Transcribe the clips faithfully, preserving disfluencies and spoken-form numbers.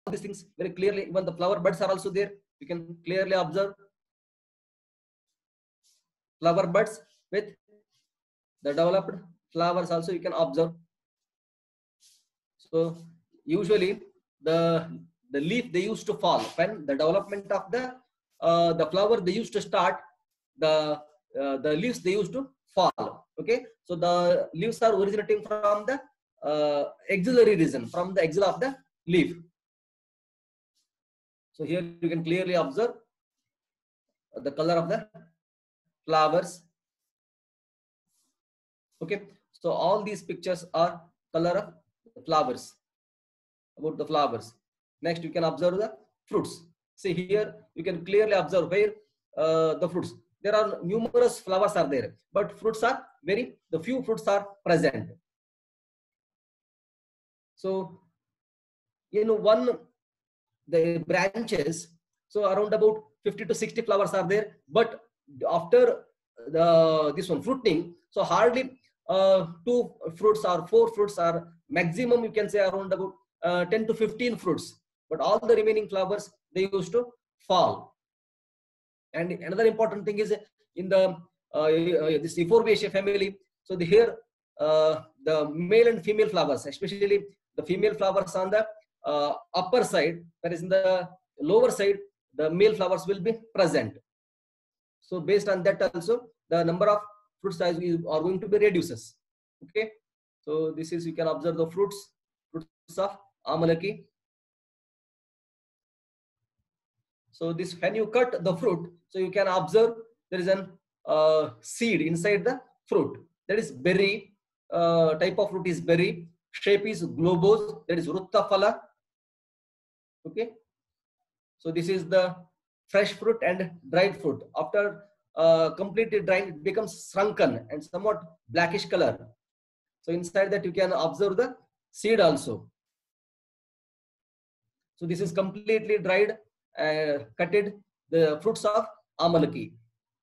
these things very clearly. Even the flower buds are also there. You can clearly observe flower buds with the developed flowers also you can observe. So usually the the leaf they used to fall when the development of the uh, the flower they used to start, the uh, the leaves they used to fall. Okay, so the leaves are originating from the uh, axillary region, from the axilla of the leaf. So here you can clearly observe the color of the flowers. Okay, so all these pictures are color of the flowers, about the flowers. Next, you can observe the fruits. See here, you can clearly observe where uh, the fruits. There are numerous flowers are there, but fruits are very, the few fruits are present. So, you know, one, the branches, so around about fifty to sixty flowers are there, but after the this one fruiting, so hardly uh, two fruits or four fruits are maximum, you can say around about uh, ten to fifteen fruits, but all the remaining flowers they used to fall. And another important thing is in the uh, this Euphorbiaceae family, so the here uh, the male and female flowers, especially the female flowers on the uh, upper side, whereas in the lower side the male flowers will be present. So based on that also the number of fruit size are going to be reduces. Okay, so this is, you can observe the fruits fruits of Amalaki. So this, when you cut the fruit, so you can observe there is an uh, seed inside the fruit. That is berry. Uh, type of fruit is berry. Shape is globose. That is Ruttaphala. Okay. So this is the fresh fruit and dried fruit. After uh, completely dried, it becomes shrunken and somewhat blackish color. So inside that you can observe the seed also. So this is completely dried, uh, cutted, the fruits of Amalaki.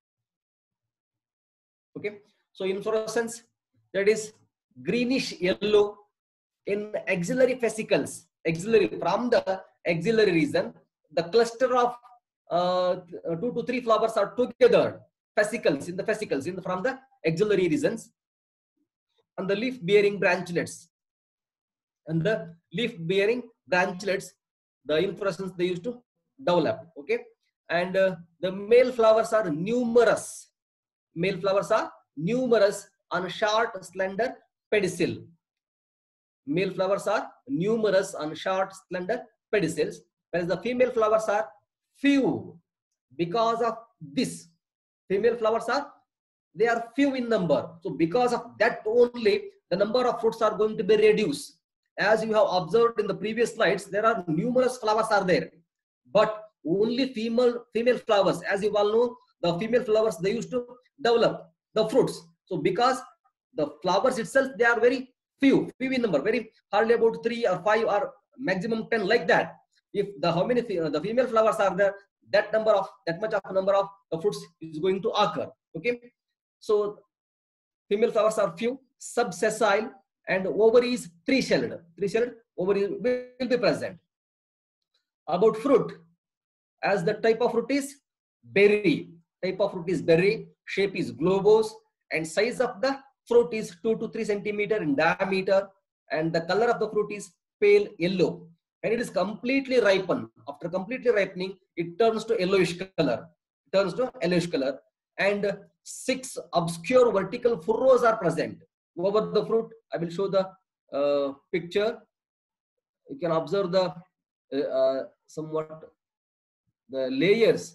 Okay. So inflorescence, that is greenish yellow in axillary fascicles. Axillary, from the axillary region, the cluster of uh, two to three flowers are together, fascicles, in the fascicles, in the, from the axillary regions, and the leaf bearing branchlets. And the leaf bearing branchlets, the inflorescence they used to develop. Okay. And uh, the male flowers are numerous. Male flowers are numerous on short, slender pedicel. Male flowers are numerous on short, slender pedicels, whereas the female flowers are few. Because of this, female flowers are, they are few in number. So because of that only, the number of fruits are going to be reduced. As you have observed in the previous slides, there are numerous flowers are there, but only female female flowers, as you all know, the female flowers they used to develop the fruits. So because the flowers itself, they are very few, few in number, very hardly about three or five or maximum ten, like that. If the how many the female flowers are there, that number of that much of number of the fruits is going to occur. Okay, so female flowers are few, subsessile, and ovaries three-shelled. Three-shelled ovaries will be present. About fruit, as the type of fruit is berry. Type of fruit is berry. Shape is globose, and size of the fruit is two to three centimeter in diameter, and the color of the fruit is pale yellow. And it is completely ripened. After completely ripening, it turns to yellowish color. It turns to yellowish color, and six obscure vertical furrows are present over the fruit. I will show the uh, picture. You can observe the uh, uh, somewhat the layers.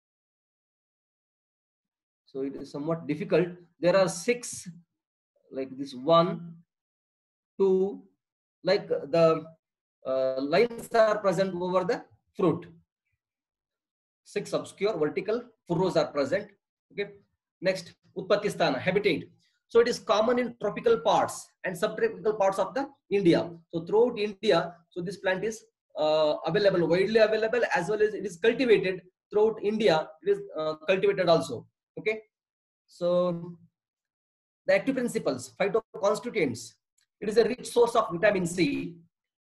So it is somewhat difficult. There are six, like this one, two, like the uh, lines are present over the fruit. Six obscure vertical furrows are present. Okay. Next, Utpattisthana, habitat. So it is common in tropical parts and subtropical parts of the India. So throughout India, so this plant is uh, available, widely available, as well as it is cultivated throughout India. It is uh, cultivated also. Okay. So the active principles, phytoconstituents. It is a rich source of vitamin C.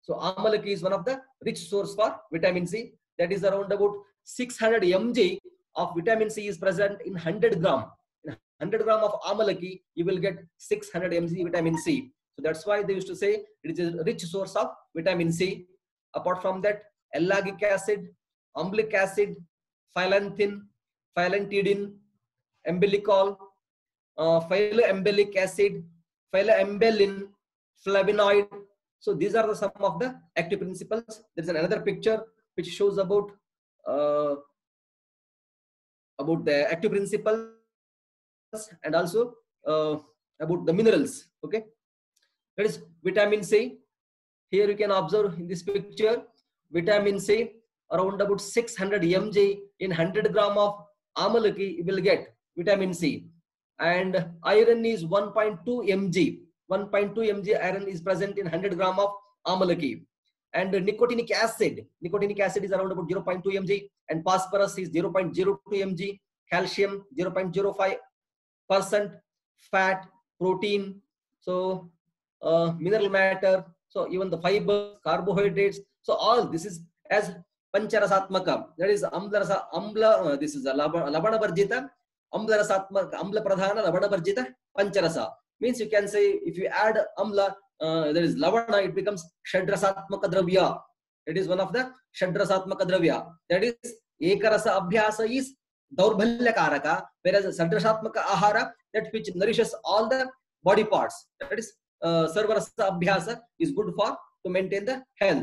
So amalaki is one of the rich source for vitamin C. That is around about six hundred milligrams of vitamin C is present in one hundred gram. In one hundred gram of amalaki, you will get six hundred milligrams vitamin C. So that's why they used to say it is a rich source of vitamin C. Apart from that, ellagic acid, umbilic acid, phylantine, phylantidine, umbilicol, uh, phyloembellic acid, phyloembellin, flavonoid. So these are the some of the active principles. There is another picture which shows about uh, about the active principles and also uh, about the minerals. Okay, that is vitamin C. Here you can observe in this picture vitamin C around about six hundred milligrams in one hundred gram of amalaki you will get vitamin C, and iron is one point two milligrams. one point two milligrams iron is present in one hundred gram of amalaki, and nicotinic acid nicotinic acid is around about zero point two milligrams, and phosphorus is zero point zero two milligrams, calcium zero point zero five percent, fat, protein, so uh, mineral matter, so even the fibers, carbohydrates, so all this is as pancharasatmaka, that is amla rasa, amla uh, this is a labana varjita, amla rasatmaka, amla pradhana labana varjita pancharasa, means you can say if you add amla, uh, there is lavana, it becomes shadrasatmaka dravya. It is one of the shadrasatmaka dravya. That is ekarasa abhyasa is daurbhalya karaka, whereas sadrasatmaka ahara, that which nourishes all the body parts, that is uh, sarvarasa abhyasa, is good for to maintain the health.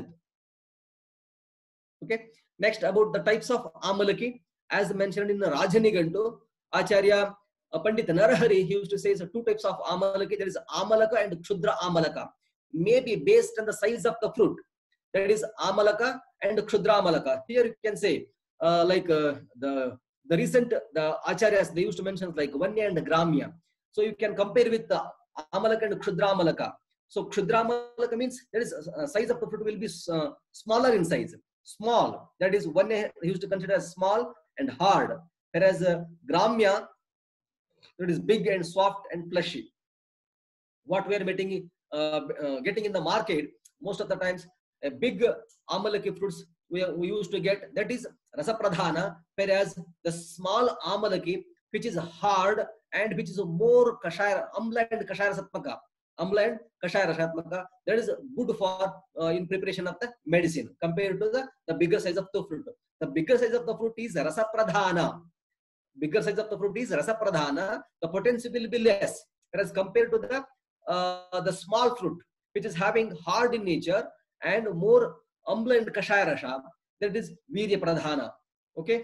Okay, next about the types of amalaki, as mentioned in the Rajanigantu, Acharya uh, Pandit Narahari, he used to say so two types of amalaki. There is amalaka and kshudra amalaka, maybe based on the size of the fruit. That is amalaka and kshudra amalaka. Here you can say uh, like uh, the the recent the acharyas, they used to mention like Vanya and Gramya. So you can compare with the amalaka and kshudra amalaka. So kshudra amalaka means there is uh, size of the fruit will be uh, smaller in size. Small, that is one used to consider as small and hard, whereas uh, Gramya, that is big and soft and fleshy. What we are getting, uh, uh, getting in the market, most of the times, a big amalaki fruits we, we used to get, that is rasa pradhana, whereas the small amalaki, which is hard and which is more kashaya, amla and kashaya satmaka, amla and kashaya rasatmaka, that is good for uh, in preparation of the medicine compared to the, the bigger size of the fruit. The bigger size of the fruit is rasa pradhana. Bigger size of the fruit is rasa pradhana. The potency will be less, whereas compared to the uh, the small fruit, which is having hard in nature and more amla and kashaya rasha, that is virya pradhana. Okay.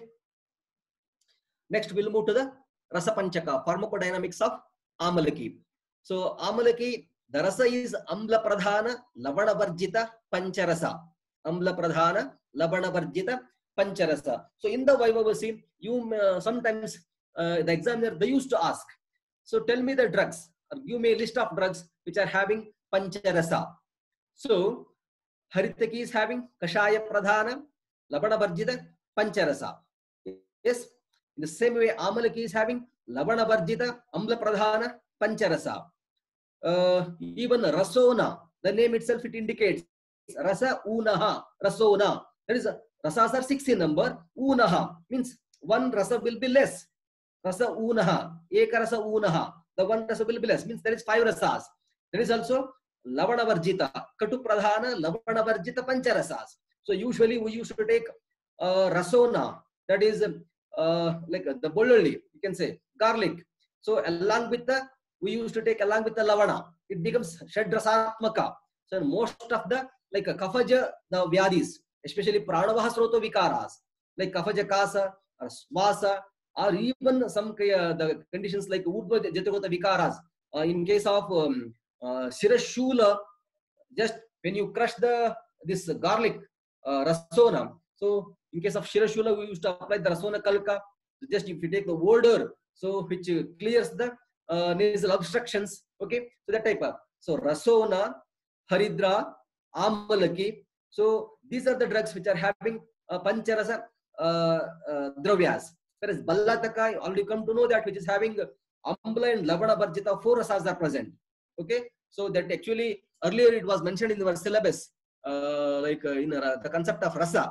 Next, we'll move to the rasa panchaka, pharmacodynamics of amalaki. So amalaki, the rasa is amla pradhana, lavana varjita, pancharasa. Amla pradhana, lavana varjita, pancharasa. So in the Vaivavasi, you uh, sometimes uh, the examiner, they used to ask, so tell me the drugs, or give me a list of drugs which are having pancharasa. So Haritaki is having kashaya pradhana, lavana varjita, pancharasa. Yes. In the same way, amalaki is having lavana varjita, amla pradhana, pancharasa. Uh, even rasona, the name itself it indicates rasa unaha, rasona. That is, rasas are six in number. Unaha means one rasa will be less. Rasa unaha, eka rasa unaha. The one rasa will be less, means there is five rasas. There is also lavana varjita, katu pradhana, lavana varjita, pancharasas. So usually we used to take uh, rasona, that is uh, like uh, the bololi, you can say garlic. So along with the, we used to take along with the lavana, it becomes shadrasatmaka. So most of the like a kafaja, the vyadis, especially pranavaha sroto vikaras, like kafaja kasa or swasa, or even some uh, the conditions like urdhva jatagota vikaras. Uh, in case of um, uh, shirashula, just when you crush the this garlic uh, rasona, so in case of shirashula, we used to apply the rasona kalka. Just if you take the odor, so which uh, clears the uh, nasal obstructions. Okay, so that type of, so rasona, haridra, amalaki. So these are the drugs which are having uh, pancharasa uh, uh, dravyas. Whereas ballataka, already come to know that, which is having amla and lavana varjita, four rasas are present. Okay, so that actually earlier it was mentioned in our syllabus. uh, like uh, in uh, the concept of rasa,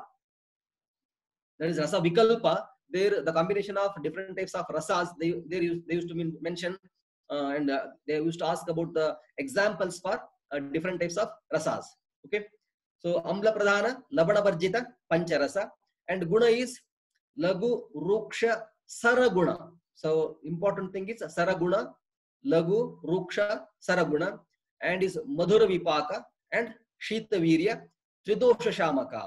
that is rasa vikalpa. There the combination of different types of rasas, they they used, they used to mean, mention uh, and uh, they used to ask about the examples for uh, different types of rasas. Okay, so amla pradhana labana varjita pancharasa, and guna is lagu ruksha saraguna. So important thing is saraguna, lagu ruksha saraguna, and is madhura vipaka and shita virya tridosha shamaka.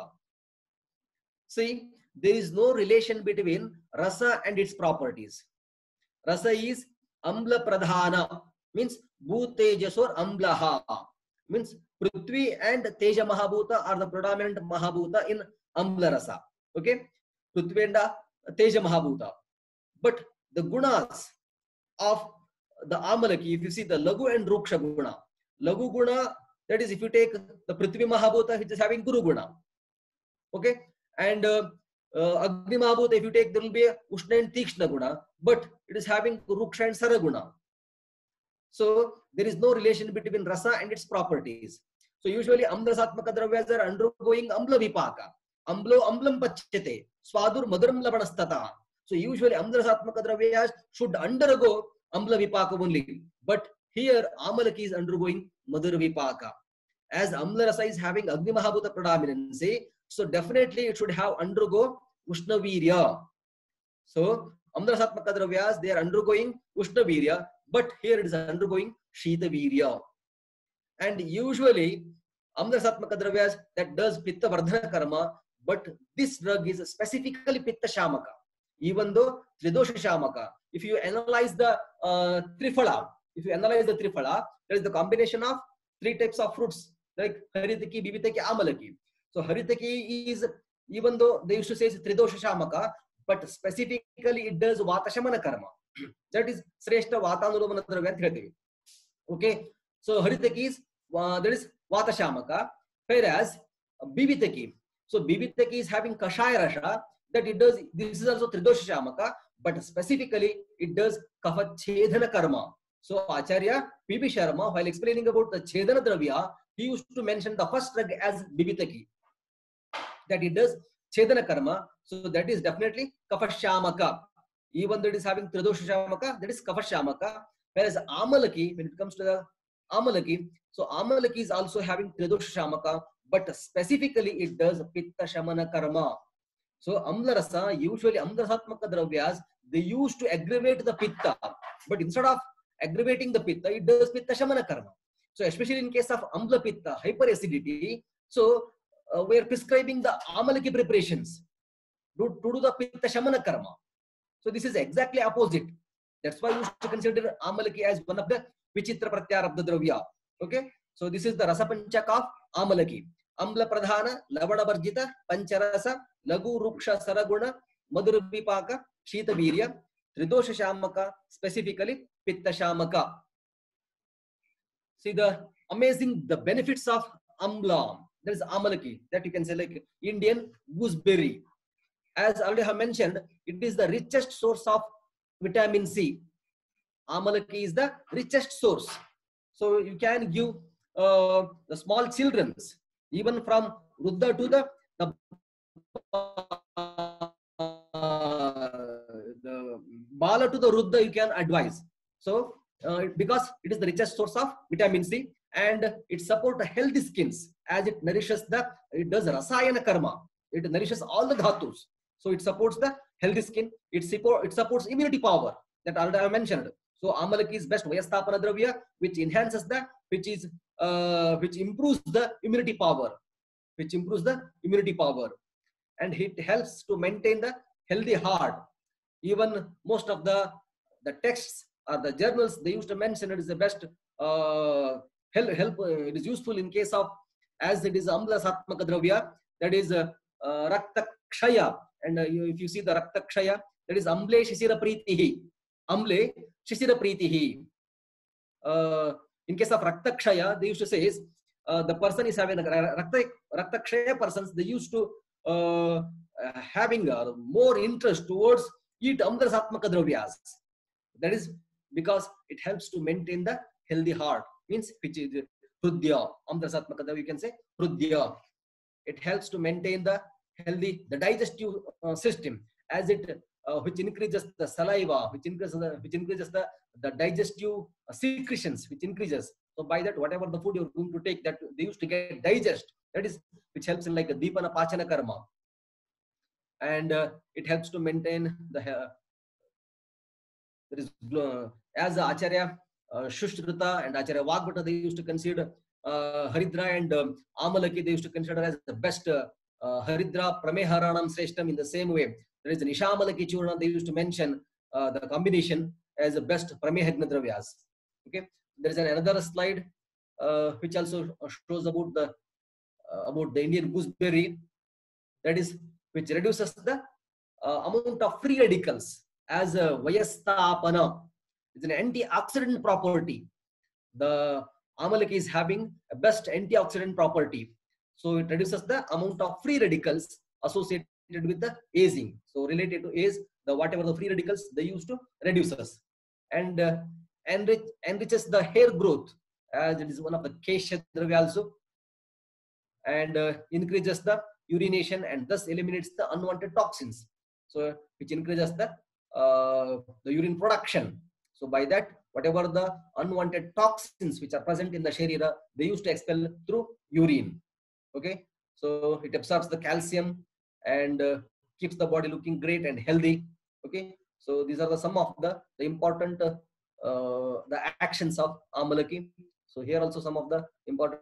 See, there is no relation between rasa and its properties. Rasa is amla pradhana, means bhutejasor amlaha, means prithvi and teja mahabhuta are the predominant mahabhuta in amla rasa. Okay, prithvi and teja mahabhuta. But the gunas of the amalaki, if you see the lagu and ruksha guna, lagu guna, that is if you take the prithvi mahabhuta, which is having guru guna. Okay, and uh, uh, agni mahabhuta, if you take, there will be a ushna and tikshna guna, but it is having ruksha and saraguna. So there is no relation between rasa and its properties. So usually amlasatmaka dravyas are undergoing amla vipaka. Amlo amlam pachyate, swadur maduram labanastata. So usually amlasatmaka dravyas should undergo amla vipaka only. But here amalaki is undergoing madhura vipaka. As amla rasa is having agni mahabhuta predominancy, so definitely it should have undergo ushna virya. So amlasatmaka dravyas, they are undergoing ushna virya, but here it is undergoing shita virya. And usually amlasatmaka dravyas that does pitta vardhana karma, but this drug is specifically pitta shamaka. Even though tridosha shamaka, if you analyze the uh, triphala, if you analyze the triphala, there is the combination of three types of fruits like haritaki, bibitaki, amalaki. So haritaki is, even though they used to say tridosha shamaka, but specifically it does vata shamana karma. That is sreshta vatanuromana dravya. Okay, so haritaki is uh, that is vata shamaka, whereas uh, bibitaki, so bibitaki is having kashaya rasha, that it does, this is also tridosha shamaka, but specifically it does kapha chedana karma. So Acharya P B Sharma, while explaining about the chedana dravya, he used to mention the first drug as bibitaki, that it does chedana karma. So that is definitely kapha shamaka. Even though it is having tridosha shamaka, that is kapha shamaka. Whereas amalaki, when it comes to the amalaki, so amalaki is also having tridosha shamaka, but specifically it does pitta shamana karma. So amla rasa, usually amlasatmaka dravyas, they used to aggravate the pitta, but instead of aggravating the pitta, it does pitta shamana karma. So especially in case of amla pitta, hyperacidity, so uh, we are prescribing the amalaki preparations to, to do the pitta shamana karma. So this is exactly opposite. That's why you used to consider amalaki as one of the vichitra pratyarabdha dravya. Okay, so this is the rasa panchak of amalaki. Amla pradhana, lavana varjita, pancharasa, lagu ruksha saraguna, madhura vipaka, shita virya, tridosha shamaka, specifically pitta shamaka. See the amazing, the benefits of amla. There is amalaki, that you can say like Indian gooseberry. As I already have mentioned, it is the richest source of vitamin C. Amalaki is the richest source. So you can give uh, the small children's, even from Ruddha to the, the, uh, the Bala to the Ruddha, you can advise. So uh, because it is the richest source of vitamin C, and it supports healthy skins, as it nourishes the, it does rasayana karma. It nourishes all the dhatus. So it supports the healthy skin. It, support, it supports immunity power that already I mentioned. So amalaki is best vayastapana dravya, which enhances the, which is, uh, which improves the immunity power, which improves the immunity power, and it helps to maintain the healthy heart. Even most of the the texts or the journals, they used to mention it is the best uh, help. Help uh, it is useful in case of, as it is amlasatmaka dravya, that is uh, uh, rakta kshaya. And uh, you, if you see the rakta kshaya, that is amle shishira pritihi. Amle shishira pritihi. Uh, in case of rakta kshaya, they used to say is uh, the person is having a rakta, rakta kshaya persons, they used to uh, having uh, more interest towards eat amlasatmaka dravyas. That is because it helps to maintain the healthy heart. Means which is Hrudya. Amdrasatmakada, you can say Hrudya. It helps to maintain the healthy, the digestive uh, system, as it uh, which increases the saliva, which increases the, which increases the, the digestive uh, secretions, which increases. So by that, whatever the food you're going to take, that they used to get digest. That is, which helps in like a Deepana Pachana Karma. And uh, it helps to maintain the uh, there is uh, as Acharya uh, Shushruta and Acharya Vagbata, they used to consider uh, Haridra and um, Amalaki, they used to consider as the best uh, uh, Haridra Prameharanam Sreshtam. In the same way, there is an Ishamalaki Churna, they used to mention uh, the combination as the best Pramehagna Dravyas. Okay, there is an another slide uh, which also shows about the uh, about the Indian gooseberry, that is, which reduces the uh, amount of free radicals as a Vayastapana. It's an antioxidant property. The Amalaki is having a best antioxidant property. So it reduces the amount of free radicals associated with the aging. So related to age, the whatever the free radicals they used to reduce us. And uh, enrich, enriches the hair growth, as it is one of the Kesha Dravya also. And uh, increases the urination and thus eliminates the unwanted toxins. So which increases the uh, the urine production. So by that, whatever the unwanted toxins which are present in the sharira, they used to expel through urine. Okay, so it absorbs the calcium and uh, keeps the body looking great and healthy. Okay, so these are the some of the, the important uh, uh, the actions of Amalaki. So here also some of the important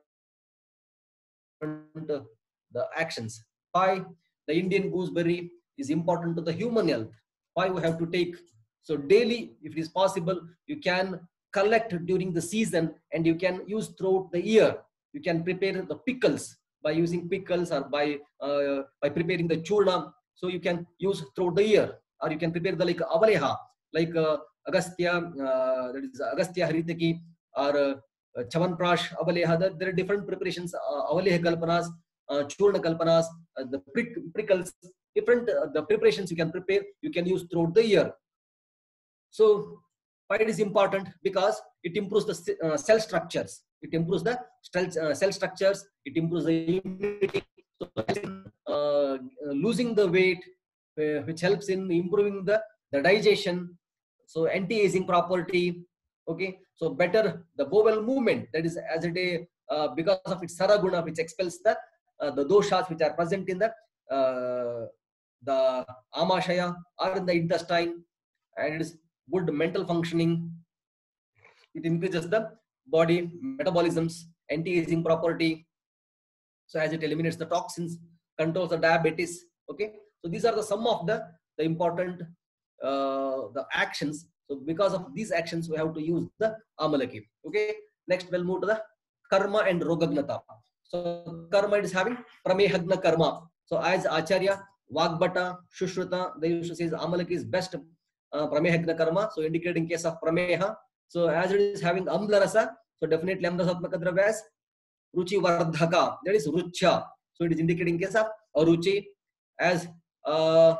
uh, the actions. Why the Indian gooseberry is important to the human health. Why we have to take. So daily, if it is possible, you can collect during the season and you can use throughout the year. You can prepare the pickles by using pickles or by uh, by preparing the churna. So you can use throughout the year, or you can prepare the like avaleha, like uh, Agastya, uh, that is Agastya Haritaki, or uh, Chavanprash avaleha. There are different preparations, uh, avaleha kalpanas, uh, churna kalpanas, uh, the prick, prickles, different uh, the preparations you can prepare, you can use throughout the year. So why it is important? Because it improves the uh, cell structures. It improves the uh, cell structures. It improves the immunity. So, uh, losing the weight, uh, which helps in improving the, the digestion. So anti-aging property. Okay. So better the bowel movement. That is as it is uh, because of its saraguna, which expels the uh, the doshas which are present in the uh, the amashaya or in the intestine, and it is good mental functioning. It increases the body metabolisms, anti-aging property. So as it eliminates the toxins, controls the diabetes. Okay, so these are the some of the the important uh, the actions. So because of these actions, we have to use the Amalaki. Okay, next we'll move to the karma and rogagnata. So karma is having pramehagna karma. So as Acharya Vagbata, Shushruta, they used to say Amalaki is best uh, pramehagna karma. So indicating case of prameha. So as it is having amla rasa, so definitely amrasatmaka dravya as ruchi vardhaka, that is rucha. So it is indicating case of aruchi, as uh,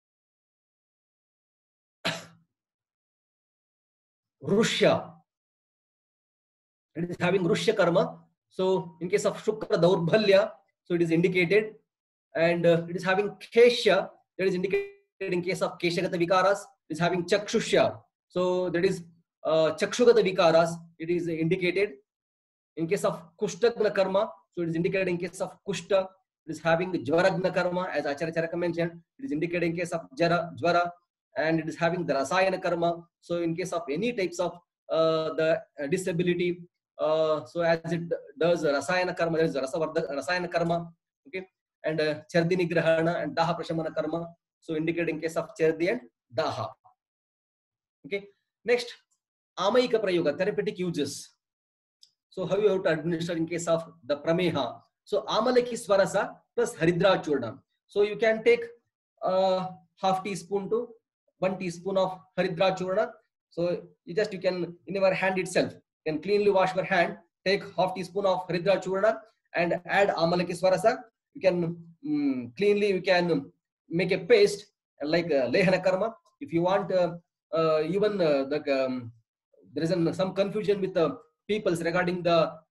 rushya, it is having rushya karma. So in case of shukra daurbhalya, so it is indicated, and uh, it is having kesha, that is indicated in case of keshagata vikaras. It is having chakshushya, so that is uh, chakshugata vikaras, it is indicated. In case of kushtagna karma, so it is indicated in case of kushta. It is having jvaragna karma, as Acharya Charaka mentioned. It is indicated in case of jara, jvara, and it is having the rasayana karma. So in case of any types of uh, the uh, disability, uh, so as it does rasayana karma, there is rasayana karma. Okay, and uh, chardi nigrahana and daha prashamana karma. So indicated in case of chardi and daha. Okay, next amayika prayoga, therapeutic uses. So how you have to administer in case of the prameha. So amalaki swarasa plus haridra churna. So you can take uh, half teaspoon to one teaspoon of haridra churna. So you just you can in your hand itself you can cleanly wash your hand. Take half teaspoon of haridra churna and add amalaki swarasa. You can um, cleanly you can make a paste like uh, lehana karma. If you want uh, uh, even uh, the um, there is an, some confusion with the peoples regarding the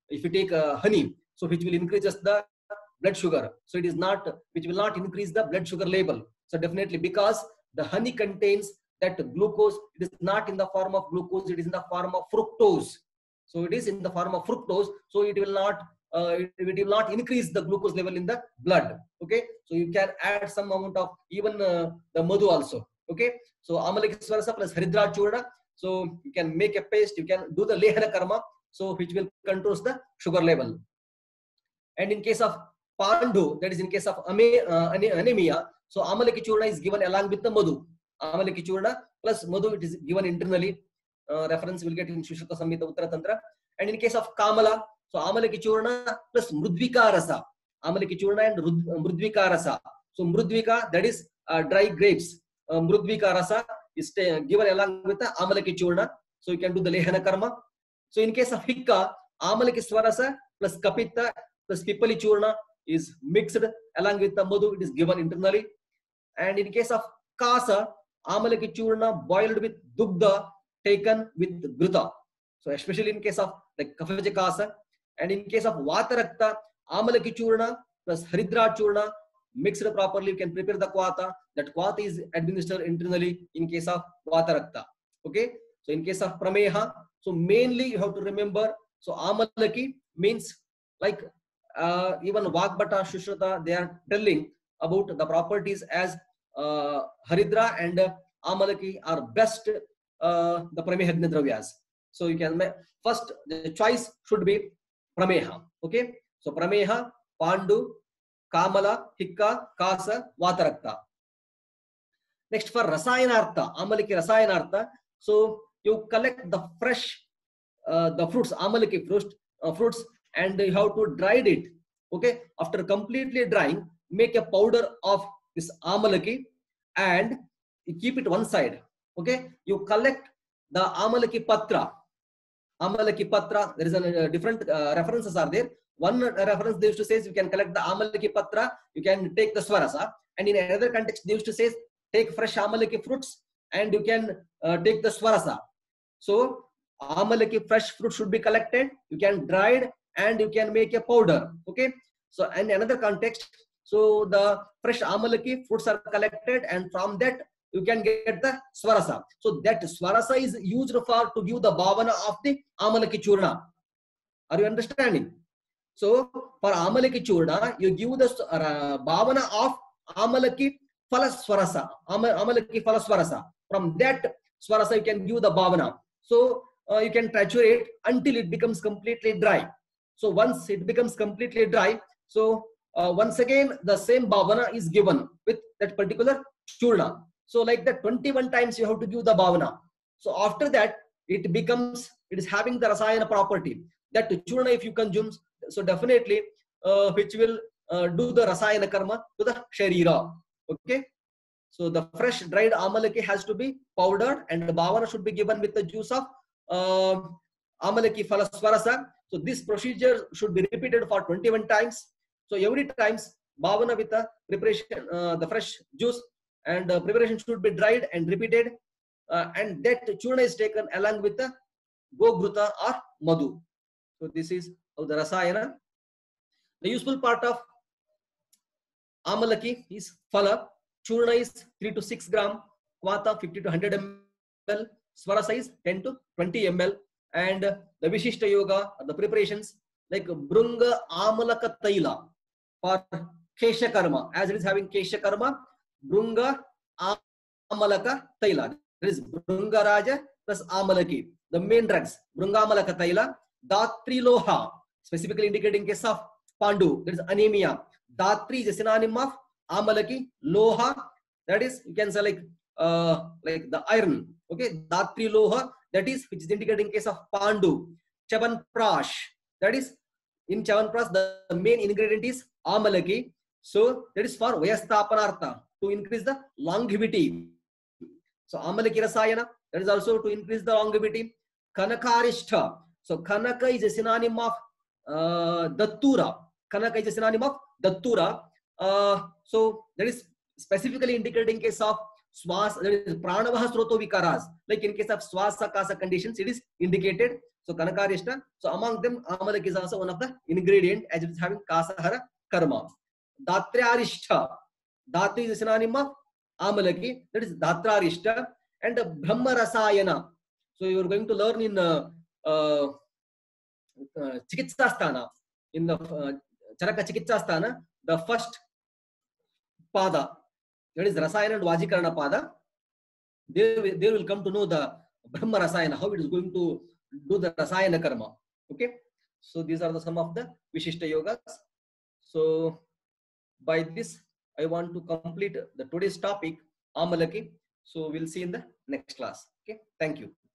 if you take uh, honey, so which will increase just the blood sugar. So it is not, which will not increase the blood sugar level. So definitely, because the honey contains that glucose, it is not in the form of glucose, it is in the form of fructose. So it is in the form of fructose. So it will not, uh, it, it will not increase the glucose level in the blood. Okay. So you can add some amount of even uh, the madhu also. Okay. So Amalaki Swarasa plus Haridra Churna. So you can make a paste, you can do the Lehana Karma, so which will control the sugar level. And in case of Pandu, that is in case of uh, anemia, so Amalaki Churna is given along with the Madhu. Amalaki Churna plus Madhu, it is given internally. Uh, reference will get in Shushruta Samhita Uttara Tantra. And in case of Kamala, so Amalaki Churna plus Mrudvika Rasa. Amalaki Churna and Mrudvika Rasa. So Mrudvika, that is uh, dry grapes. Uh, Mrudvika Rasa is given along with the Amalaki Churna. So you can do the Lehana Karma. So in case of Hikka, Amalaki Swarasa plus Kapita plus Pipali Churna is mixed along with the Madhu, it is given internally. And in case of Kasa, Amalaki Churna boiled with Dugdha taken with Gruta. So especially in case of like Kafaja Kasa. And in case of Vatarakta, Amalaki Churna plus Haridra Churna mixed properly, you can prepare the Kwata. That Kwata is administered internally in case of Vatarakta. Okay. So in case of Prameha, so mainly you have to remember, so Amalaki means like uh, even Vagbhata, Shushruta, they are telling about the properties as uh, Haridra and uh, Amalaki are best uh, the Pramehagna Dravyas. So you can, first the choice should be Prameha. Okay. So Prameha, Pandu, Kamala, Hikka, Kasa, Vatarakta. Next for Rasayanartha, Amalaki Rasayanartha. So you collect the fresh, uh, the fruits, Amalaki fruits, uh, fruits, and you have to dry it. Okay. After completely drying, make a powder of this Amalaki and you keep it one side. Okay. You collect the Amalaki Patra. Amalaki Patra, there is a uh, different uh, references are there. One uh, reference they used to say you can collect the Amalaki Patra, you can take the Swarasa. And in another context, they used to say take fresh Amalaki fruits and you can uh, take the Swarasa. So Amalaki fresh fruit should be collected, you can dry it and you can make a powder. Okay. So in another context, so the fresh Amalaki fruits are collected and from that you can get the Swarasa. So that Swarasa is used for to give the bhavana of the Amalaki Churna. Are you understanding? So for Amalaki Churna, you give the uh, bhavana of Amalaki Phalaswarasa. Amalaki Phalaswarasa. From that Swarasa you can give the bhavana. So uh, you can triturate until it becomes completely dry. So once it becomes completely dry, so uh, once again the same bhavana is given with that particular Churna. So like that twenty-one times you have to give the bhavana. So after that it becomes, it is having the Rasayana property. That Churna if you consume, so definitely uh, which will uh, do the Rasayana karma to the Sharira. Okay. So the fresh dried Amalaki has to be powdered and the bhavana should be given with the juice of uh, Amalaki Phalaswarasa. So this procedure should be repeated for twenty-one times. So every times bhavana with the preparation, uh, the fresh juice and the preparation should be dried and repeated. Uh, and that Churna is taken along with the Gogruta or Madhu. So this is how the Rasayana. The useful part of Amalaki is Phala. Churna is three to six gram, Kvata fifty to one hundred milliliters, Swarasa is ten to twenty milliliters, and the Vishishta Yoga, the preparations like Brunga Amalaka Taila for Kesha Karma, as it is having Kesha Karma, Brunga Amalaka Taila. There is Brunga Raja plus Amalaki. The main drugs, Brunga Amalaka Taila, Datri Loha, specifically indicating case of Pandu, there is anemia. Datri is a synonym of Amalaki, Loha, that is you can say like uh, like the iron. Okay, Datri Loha, that is which is indicating case of Pandu. Chavan Prash, that is in Chavan Prash the main ingredient is Amalaki. So that is for Vayastapanartha, to increase the longevity. So Amalaki Rasayana, that is also to increase the longevity. Kanakarishtha, so Kanaka is a synonym of uh, Dattura. Kanaka is a synonym of Dattura. Uh, so that is specifically indicating case of Swas, that is Pranavaha Sroto Vikaras. Like in case of Swasa Kasa conditions, it is indicated. So Kanakarishta. So among them, Amalak is also one of the ingredient as it is having Kasahara karma. Datrarishta. Dhatri is a synonym of Amalaki. That is Datrarishta and Brahma Rasayana. So you are going to learn in uh, uh, uh, Chikitsasthana. In the uh, Charaka Chikitsasthana, the first pada, that is Rasayana and Vajikarana pada. They will, they will come to know the Brahma Rasayana, how it is going to do the Rasayana karma. Okay. So these are the some of the Vishishta yogas. So by this, I want to complete the today's topic, Amalaki. So we'll see in the next class. Okay. Thank you.